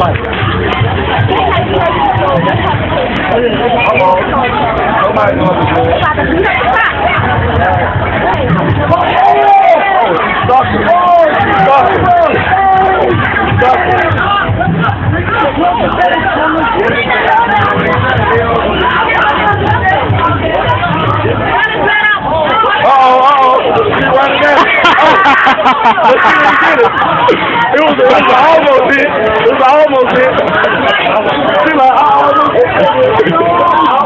mic. Nobody knows the good. Stop it. Stop it. Stop it. Uh-oh. She running down. But she didn't get it. It was almost hit. It was almost hit. She like, I almost hit.